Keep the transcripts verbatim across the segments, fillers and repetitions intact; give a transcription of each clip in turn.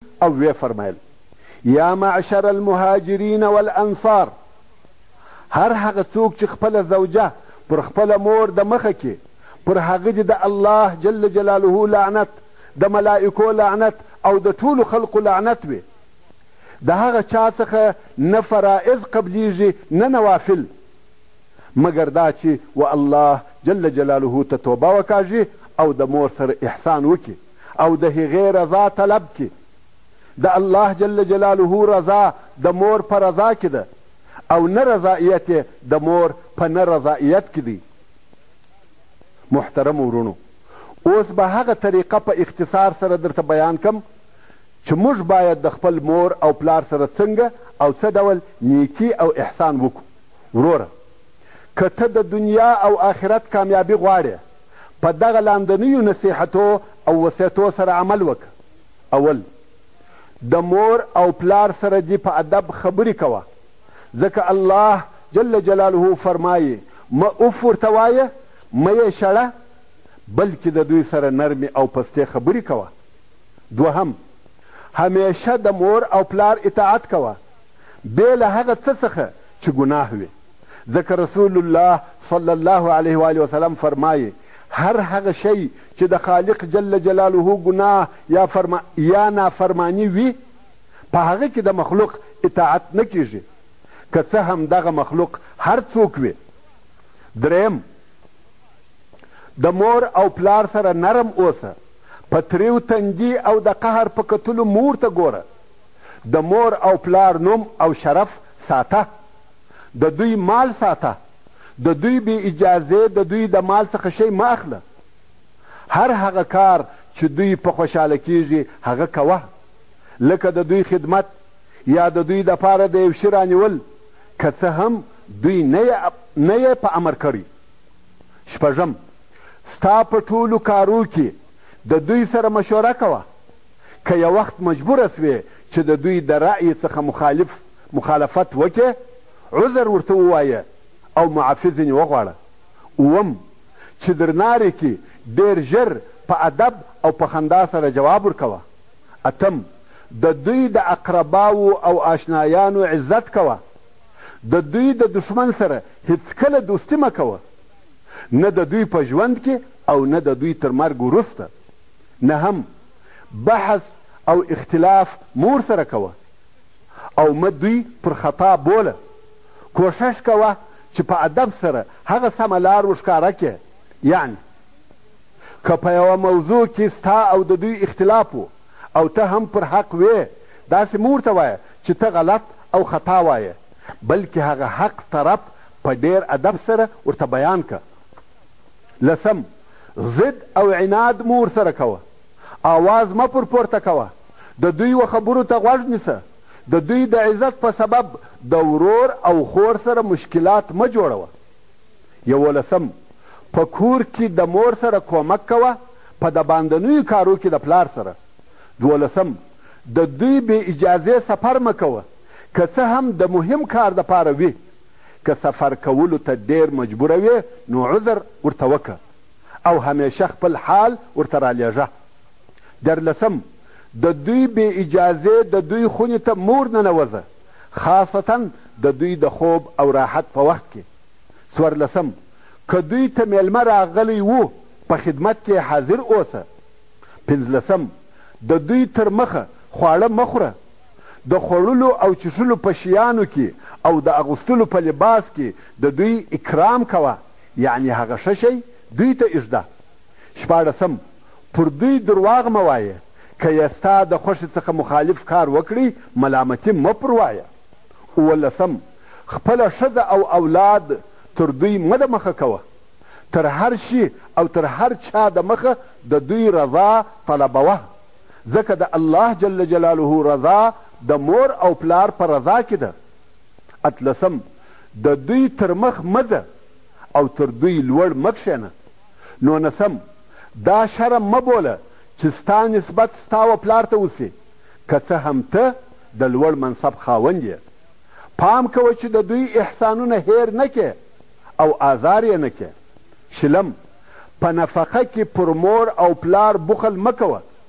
او وی فرمایل یا معشر المهاجرین والانصار، هر هغه څوک چې خپله زوجه پر خپله مور د مخه کې پر هغه دې د الله جل جلاله لعنت، د ملائکو لعنت او د ټولو خلقو لعنت وي. د هغه چا څخه نه فرائض قبلیږي نه نوافل، مګر دا چې و الله جل جلاله ته توبه وکاږي او د مور سره احسان وکړي او د هغې رضا طلب کړي. د الله جل جلاله رضا د مور په رضا کې ده او نه رضایت یې د مور په نه رضایت کې دی. محترم ورونو، اوس به هغه طریقه په اختصار سره درته بیان کم چې موږ باید د خپل مور او پلار سره څنګه او څه ډول نیکي او احسان وکړو. وروره، که ته د دنیا او آخرت کامیابي غواړې، په دغه لاندنیو نصیحتو او وصیتو سره عمل وکړه. اول، د مور او پلار سره دې په ادب خبرې کوه، ځکه الله جل جلاله فرمایي مه اف ورته وایه، مه یې شړه، بلکې د دوی سره نرمې او پستې خبرې کوه. دوهم، همیشه د مور او پلار اطاعت کوه بې له هغه څه څخه چې ګناه وي، ځکه رسول الله صلی الله علیه و آله وسلم فرمایي هر هغه شی چې د خالق جل جلاله ګناه یا, فرما یا نافرمانی وي، په هغه کې د مخلوق اطاعت نه کیږي، که څه هم دغه مخلوق هر څوک وي. دریم، د مور او پلار سره نرم اوسه، په تریو تندي او د قهر په کتلو مور ته ګوره. د مور او پلار نوم او شرف ساته، د دوی مال ساته، د دوی بې اجازې د دوی د مال څخه شی مه اخله. هر هغه کار چې دوی په خوشحاله کیږي هغه کوه، لکه د دوی خدمت یا د دوی دپاره د یو شي رانیول، که څه هم دوی نه یې په امر کړی. شپږم، ستا په ټولو کارو کې د دوی سره مشوره کوه. که یو وخت مجبوره سوې چې د دوی د رأی څخه مخالف مخالفت وکړې، عذر ورته ووایه او معافي ځینې وغواړه. اووم، چې درنارې کې ډېر ژر په ادب او په خندا سره جواب ورکوه. اتم، د دوی د اقرباو او آشنایانو عزت کوه. د دوی د دشمن سره هیڅکله دوستي مه کوه، نه د دوی په ژوند کې او نه د دوی تر مرګ وروسته. نهم، بحث او اختلاف مور سره کوه او مه دوی پر خطا بوله. کوشش کوه چې په ادب سره هغه سمه لار وښکاره کړې. یعنی که په یوه موضوع کې ستا او د دوی اختلاف و او ته هم پر حق وې، داسې مور ته وایه چې ته غلط او خطا وایه، بلکې هغه حق طرف په ډېر ادب سره ورته بیان که. لسم، ضد او عناد مور سره کوه، آواز مه پر پورته کوه، د دوی و خبرو ته غوږ نیسه. د دوی د عزت په سبب د ورور او خور سره مشکلات مه جوړوه. یولسم، په کور کې د مور سره کومک کوه، په د باندنیو کارو کې د پلار سره. دولسم، د دوی بې اجازې سفر مه کوه، که څه هم د مهم کار دپاره وي. که سفر کولو ته ډېر مجبوره وي نو عذر ورته وکړه او همیشه خپل حال ورته رالیږه. دیارلسم، د دوی بې اجازې د دوی خونې ته مور ننوځه، خاصتا د دوی د خوب او راحت په وخت کې. څوارلسم، که دوی ته میلمه راغلی وو په خدمت کې حاضر اوسه. پنځلسم، د دوی تر مخه خواړه مه خوره. د خوړلو او چښلو په شیانو کې او د اغوستلو په لباس کې د دوی اکرام کوه، یعنی هغه ښه شی دوی ته اږده. شپاړسم، پر دوی درواغ مه وایه، که یې ستا د خوښې څخه مخالف کار وکړي ملامتي مه پر وایه. اوولسم، خپله ښځه او اولاد تر دوی مه د مخه کوه. تر هر شي او تر هر چا د مخه د دوی رضا طلبوه، ځکه د الله جل جلاله رضا د مور او پلار په رضا کې ده. اتلسم، د دوی تر مخ مه ځه او تر دوی لوړ مه کښېنه. نولسم، دا شرم مه بوله چې ستا نسبت ستا و پلار ته وسي، که څه هم ته د لوړ منصب خاوند یې. پام کوه چې د دوی احسانونه هیر نه کې او آزار یې نه کې. شلم، په نفقه کې پر مور او پلار بخل مه کوه،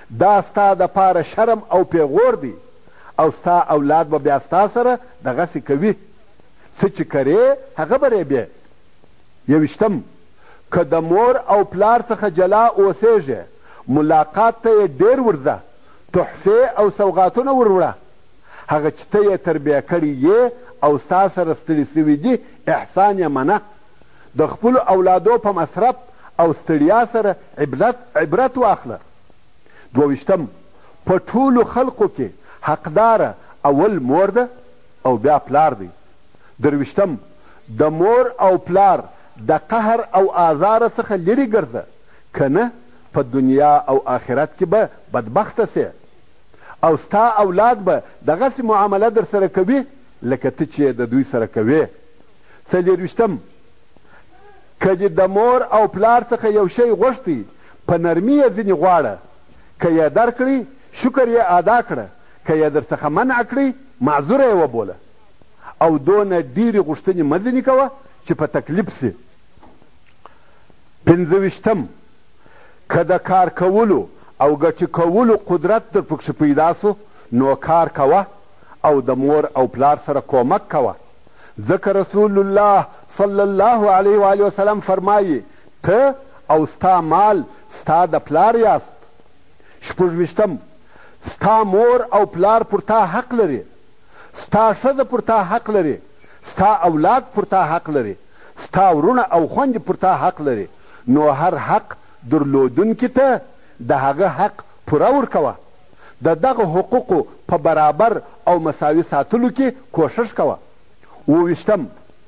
دا ستا دپاره شرم او پیغور دی او ستا اولاد به بیا ستا سره دغسې کوي څه چې کرې هغه به ریبې. یویشتم که د مور او پلار څخه جلا اوسېږې ملاقات ته یې ډېر ورځه تحفې او سوغاتونه وروړه. هغه چې ته یې تربیه کړي یې او ستا سره ستړي سوي دي احسان یې منه. د خپلو اولادو په مصرف او ستړیا سره عبرت, عبرت واخله. دوه په ټولو خلقو کې حقداره اول مور ده او بیا پلار دی. درویشتم د مور او پلار د قهر او آزاره څخه لرې ګرځه که نه په دنیا او آخرت کې به بدبخته سې او ستا اولاد به دغسې معامله در سره کوي لکه ته چې د دوی سره کوې. څلېرویشتم که دې د مور او پلار څخه یو شی غوښتی په نرمي یې ځینې غواړه که یې درکړي شکر یې ادا کړه که یې در څخه منع کړي معذوره یې وبوله او دونه ډېرې غوښتنې مه ځینې کوه چې په تکلیف سي. پنځه ویشتم که د کار کولو او ګټې کولو قدرت در پکښې پیدا سو نو کار کوه او د مور او پلار سره کومک کوه ځکه رسول الله صلی الله علیه و آله وسلم فرمایي ته او ستا مال ستا د پلار یاست. شپږ ویشتم ستا مور او پلار پر تا حق لري ستا ښځه پر تا حق لري ستا اولاد پر تا حق لري ستا ورونه او خویندې پر تا حق لري نو هر حق درلودونکي ته د هغه حق پوره ورکوه. د دغه حقوقو په برابر او مساوي ساتلو کې کوښښ کوه. اووه ویشتم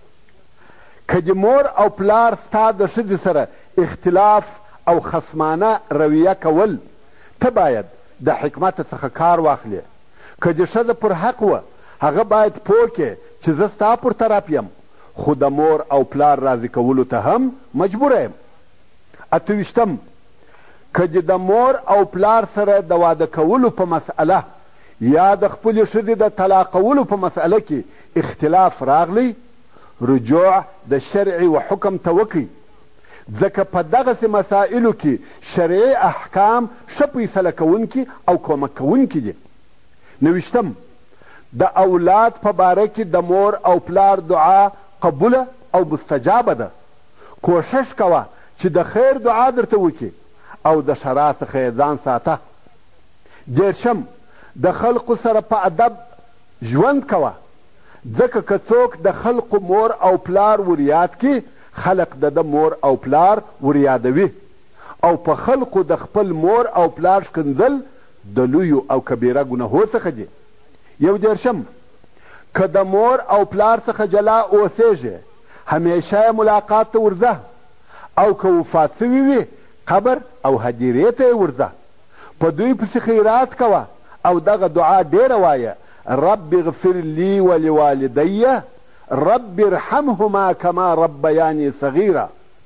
که د مور او پلار ستا د ښځې سره اختلاف او خصمانه رویه کول ته باید د حکمت څخه کار واخلې. که د ښځه پر حق وه هغه باید پوه کې چې زه ستا پر طرف یم خو د مور او پلار راضي کولو ته هم مجبوره یم. اته ویشتم که د مور او پلار سره د واده کولو په مسئله یا د خپلې ښځې د طلاقولو په مسئله کې اختلاف راغلی رجوع د شرع و حکم ته وکړئ ځکه په دغسې مسائلو کې شرعي احکام ښه فیصله کوونکي او کومک کوونکي دي. نویشتم د اولاد په باره کې د مور او پلار دعا قبوله او مستجابه ده. کوښښ کوه چې د خیر دعا درته وکړي او د شرع څخه یې ځان ساته. دېرشم د خلقو سره په ادب ژوند کوه ځکه که څوک د خلقو مور او پلار وریاد کړي خلق د د مور او پلار وریادوي او په خلقو د خپل مور او پلار ښکنځل د لویو او کبیره ګناهو څخه دي. یو دېرشم که د مور او پلار څخه جلا اوسېږې همیشه یې ملاقات ته ورځه او که وفات سوي وي قبر او هدیرې ته یې ورځه. په دوی پسې خیرات کوه او دغه دعا ډېره وایه رب اغفر لي ولوالدي رب ارحمهما كما ربياني صغيرا.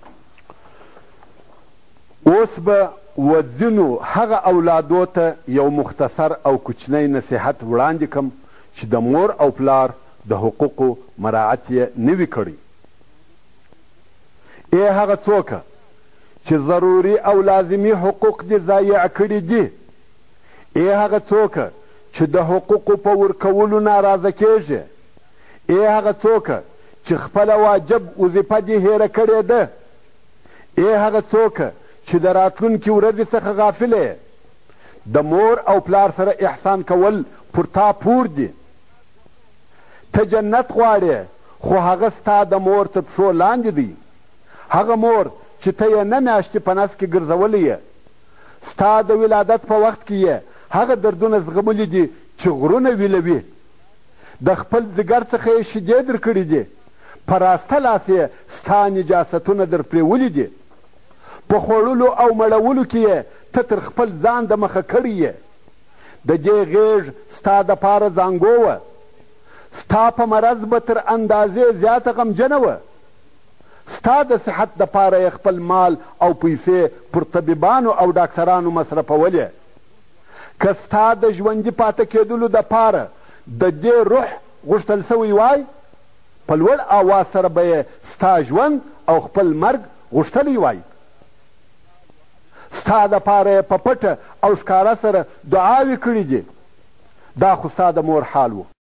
اوس به وځینو هغه اولادو ته یو مختصر او کوچنی نصیحت وړاندې کم چې د مور او پلار د حقوقو مراعت یې نه وي کړی. ای هغه څوکه چې ضروري او لازمي حقوق دې ضایع کړي دي ای هغه څوکه چې د حقوقو په ورکولو ناراضه کیږي ای هغه څوکه چې خپله واجب وظیفه دې هیره کړې ده ای هغه څوکه چې د راتلونکي ورځې څخه غافله یې د مور او پلار سره احسان کول پر تا پور دي. ته جنت غواړې خو هغه ستا د مور تر پښو لاندې دی. هغه مور چې ته یې نه میاشتې په نس کې ګرځولی یې ستا د ولادت په وخت کې یې هغه دردونه زغملي دي چې غرونه ویلوي د خپل ځګر څخه یې شیدې در کړي دي په راسته لاس یې ستا نجاستونه در پرېولي دي په خوړلو او مړولو کې یې ته تر خپل ځان د مخه کړی یې د دې غېږ ستا دپاره زانګو وه ستا په مرض به تر اندازې زیاته غمجنه وه ستا د صحت دپاره یې خپل مال او پیسې پر طبیبانو او ډاکټرانو مصرفولې که ستا د ژوندي پاته کېدلو دپاره د دې روح غوښتل سوی وای په لوړ اواز سره به یې ستا ژوند او خپل مرګ غوښتلی وای ستا دپاره یې په پټه او ښکاره سره دعاوې کړي دي دا خو ستا د مور حال و.